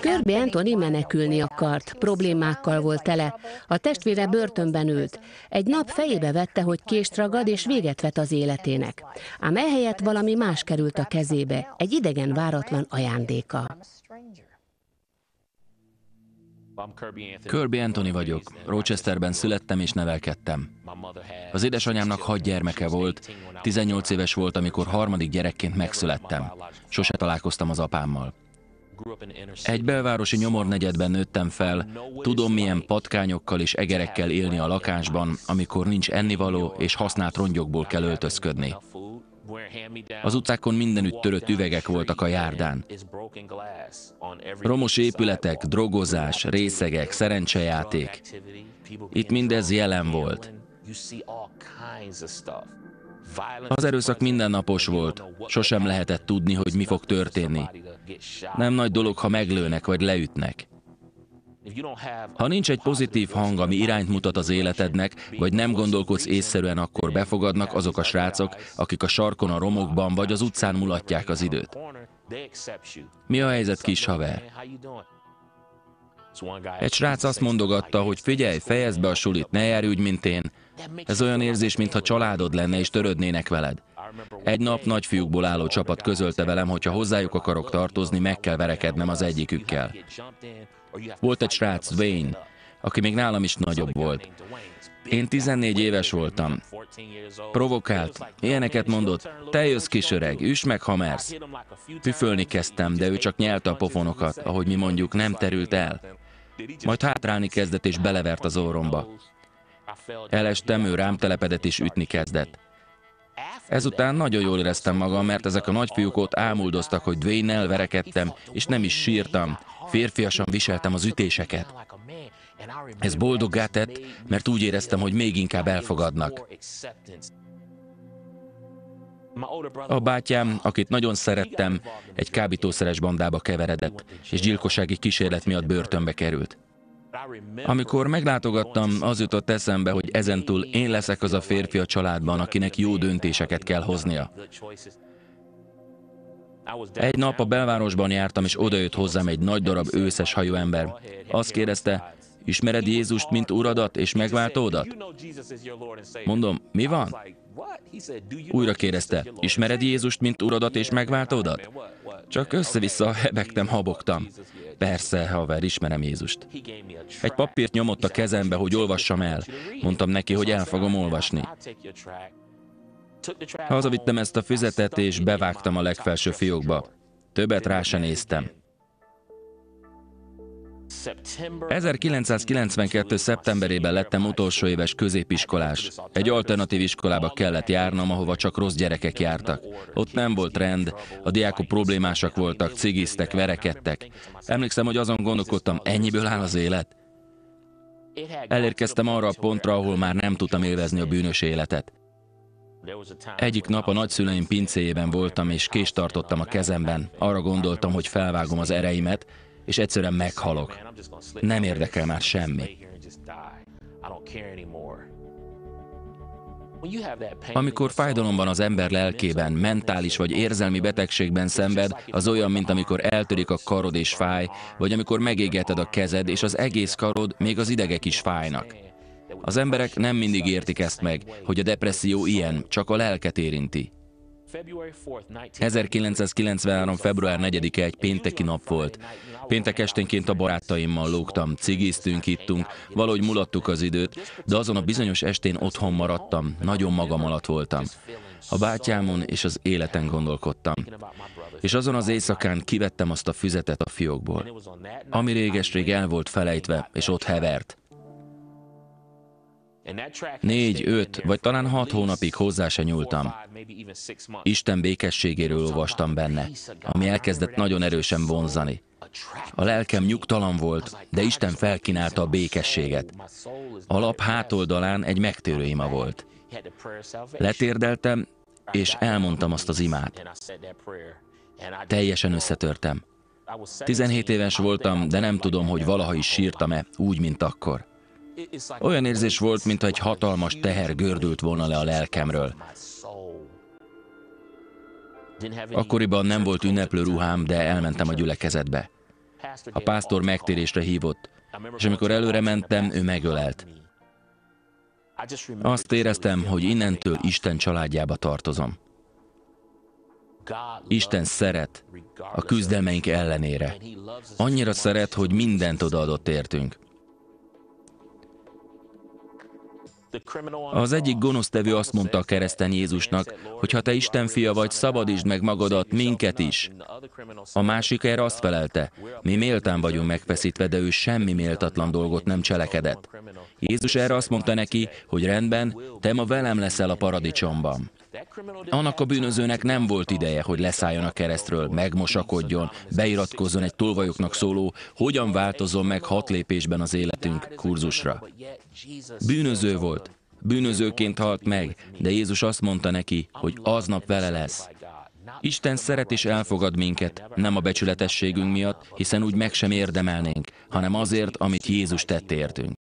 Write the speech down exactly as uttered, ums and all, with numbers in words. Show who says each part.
Speaker 1: Kirby Anthony menekülni akart, problémákkal volt tele. A testvére börtönben ült. Egy nap fejébe vette, hogy kést ragad és véget vet az életének. Ám ehelyett valami más került a kezébe, egy idegen váratlan ajándéka.
Speaker 2: Kirby Anthony vagyok. Rochesterben születtem és nevelkedtem. Az édesanyámnak hat gyermeke volt, tizennyolc éves volt, amikor harmadik gyerekként megszülettem. Sose találkoztam az apámmal. Egy belvárosi nyomornegyedben nőttem fel, tudom, milyen patkányokkal és egerekkel élni a lakásban, amikor nincs ennivaló és használt rongyokból kell öltözködni. Az utcákon mindenütt törött üvegek voltak a járdán. Romos épületek, drogozás, részegek, szerencsejáték. Itt mindez jelen volt. Az erőszak mindennapos volt, sosem lehetett tudni, hogy mi fog történni. Nem nagy dolog, ha meglőnek vagy leütnek. Ha nincs egy pozitív hang, ami irányt mutat az életednek, vagy nem gondolkodsz észszerűen, akkor befogadnak azok a srácok, akik a sarkon, a romokban vagy az utcán mulatják az időt. Mi a helyzet, kis haver? Egy srác azt mondogatta, hogy figyelj, fejezd be a sulit, ne járj úgy, mint én. Ez olyan érzés, mintha családod lenne és törődnének veled. Egy nap nagyfiúkból álló csapat közölte velem, hogy ha hozzájuk akarok tartozni, meg kell verekednem az egyikükkel. Volt egy srác, Dwayne, aki még nálam is nagyobb volt. Én tizennégy éves voltam. Provokált, ilyeneket mondott, te jössz kis öreg, üss meg, ha mersz. Püfölni kezdtem, de ő csak nyelte a pofonokat, ahogy mi mondjuk, nem terült el. Majd hátrálni kezdett és belevert az orromba. Elestem, ő rám telepedett és ütni kezdett. Ezután nagyon jól éreztem magam, mert ezek a nagyfiúk ott ámuldoztak, hogy Dwayne-nel verekedtem, és nem is sírtam. Férfiasan viseltem az ütéseket. Ez boldoggá tett, mert úgy éreztem, hogy még inkább elfogadnak. A bátyám, akit nagyon szerettem, egy kábítószeres bandába keveredett, és gyilkossági kísérlet miatt börtönbe került. Amikor meglátogattam, az jutott eszembe, hogy ezentúl én leszek az a férfi a családban, akinek jó döntéseket kell hoznia. Egy nap a belvárosban jártam, és odajött hozzám egy nagy darab őszes hajú ember. Azt kérdezte, ismered Jézust, mint Uradat és megváltódat? Mondom, mi van? Újra kérdezte, ismered Jézust, mint Uradat és megváltódat? Csak össze-vissza hebegtem, habogtam. Persze, haver, ismerem Jézust. Egy papírt nyomott a kezembe, hogy olvassam el. Mondtam neki, hogy el fogom olvasni. Hazavittem ezt a füzetet, és bevágtam a legfelső fiókba. Többet rá se néztem. ezerkilencszázkilencvenkettő. szeptemberében lettem utolsó éves középiskolás. Egy alternatív iskolába kellett járnom, ahova csak rossz gyerekek jártak. Ott nem volt rend, a diákok problémásak voltak, cigiztek, verekedtek. Emlékszem, hogy azon gondolkodtam, ennyiből áll az élet? Elérkeztem arra a pontra, ahol már nem tudtam élvezni a bűnös életet. Egyik nap a nagyszüleim pincéjében voltam, és kést tartottam a kezemben. Arra gondoltam, hogy felvágom az ereimet, és egyszerűen meghalok. Nem érdekel már semmi. Amikor fájdalom van az ember lelkében, mentális vagy érzelmi betegségben szenved, az olyan, mint amikor eltörik a karod és fáj, vagy amikor megégeted a kezed, és az egész karod, még az idegek is fájnak. Az emberek nem mindig értik ezt meg, hogy a depresszió ilyen, csak a lelket érinti. ezerkilencszázkilencvenhárom. február negyedike egy pénteki nap volt. Péntek esténként a barátaimmal lógtam, cigiztünk, ittunk, valahogy mulattuk az időt, de azon a bizonyos estén otthon maradtam, nagyon magam alatt voltam. A bátyámon és az életen gondolkodtam. És azon az éjszakán kivettem azt a füzetet a fiókból. Ami réges-rég el volt felejtve, és ott hevert. Négy, öt, vagy talán hat hónapig hozzá se nyúltam. Isten békességéről olvastam benne, ami elkezdett nagyon erősen vonzani. A lelkem nyugtalan volt, de Isten felkínálta a békességet. A lap hátoldalán egy megtérő ima volt. Letérdeltem, és elmondtam azt az imát. Teljesen összetörtem. tizenhét éves voltam, de nem tudom, hogy valaha is sírtam-e, úgy, mint akkor. Olyan érzés volt, mintha egy hatalmas teher gördült volna le a lelkemről. Akkoriban nem volt ünneplő ruhám, de elmentem a gyülekezetbe. A pásztor megtérésre hívott, és amikor előre mentem, ő megölelt. Azt éreztem, hogy innentől Isten családjába tartozom. Isten szeret a küzdelmeink ellenére. Annyira szeret, hogy mindent odaadott értünk. Az egyik gonosztevő azt mondta a kereszten Jézusnak, hogy ha te Isten fia vagy, szabadítsd meg magadat, minket is. A másik erre azt felelte, mi méltán vagyunk megfeszítve, de ő semmi méltatlan dolgot nem cselekedett. Jézus erre azt mondta neki, hogy rendben, te ma velem leszel a paradicsomban. Annak a bűnözőnek nem volt ideje, hogy leszálljon a keresztről, megmosakodjon, beiratkozzon egy tolvajoknak szóló, hogyan változom meg hat lépésben az életünk kurzusra. Bűnöző volt, bűnözőként halt meg, de Jézus azt mondta neki, hogy aznap vele lesz. Isten szeret és elfogad minket, nem a becsületességünk miatt, hiszen úgy meg sem érdemelnénk, hanem azért, amit Jézus tett értünk.